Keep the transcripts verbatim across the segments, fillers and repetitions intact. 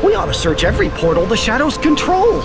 We ought to search every portal the shadows control.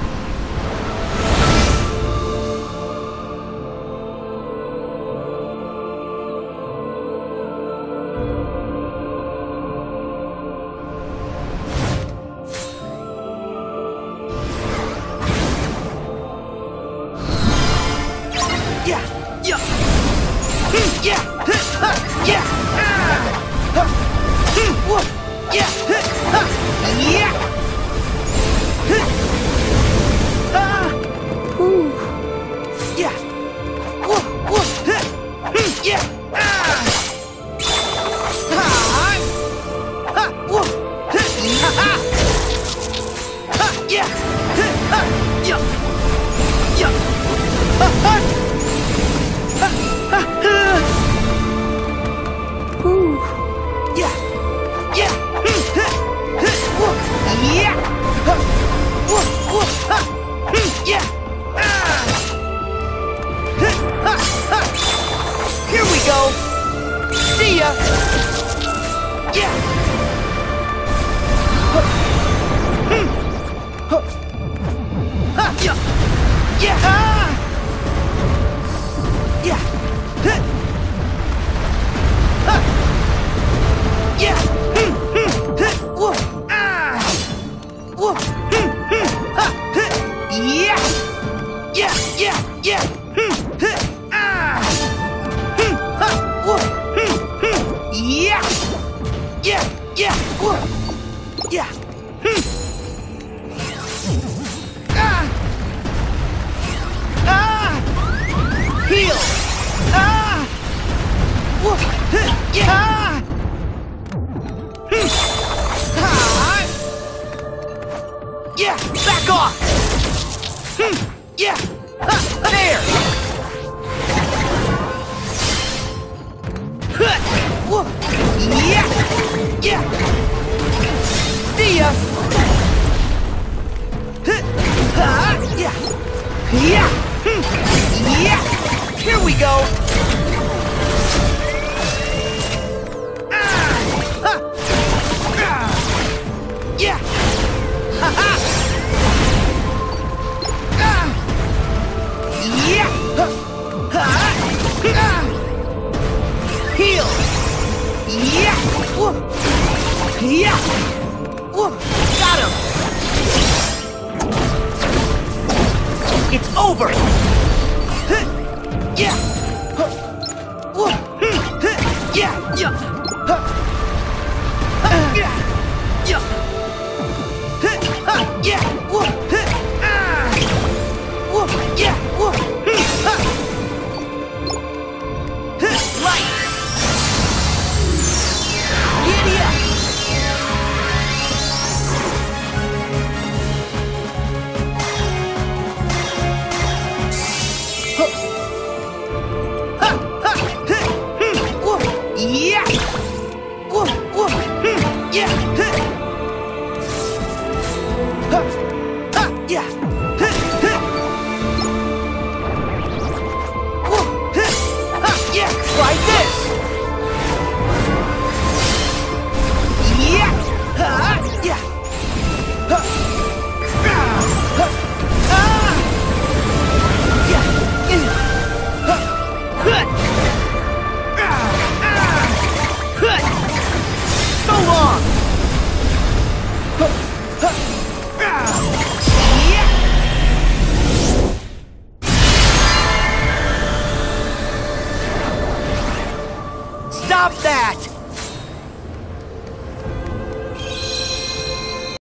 Here we go. See ya. Yeah. Yeah. Yeah. Yeah. Yeah. Whoa. Ah. Whoa. Yeah. Yeah. Yeah. Yeah. Ah. Whoa. Yeah. Yeah. Yeah. Whoa. Yeah. Ah. Ah. Heal. Ah. Whoa. Yeah. Ah. Ah. Yeah. Back off. Yeah. There. Whoa. Yeah. Yeah. See ya. Yeah. Yeah. Yeah. Here we go. Yeah. Yeah. Heal. Yeah. Whoa. Yeah. Whoa. Got him. It's over. Yeah. Whoa. Yeah. Yeah. Yeah. Yeah. Yeah. Whoa. Whoa. Yeah. Whoa. Right. Giddy up. Whoa. Yeah. Whoa. Whoa. Yeah. Yeah. Whoa. Yeah. Try this. Yeah. Yeah. So long. Stop that!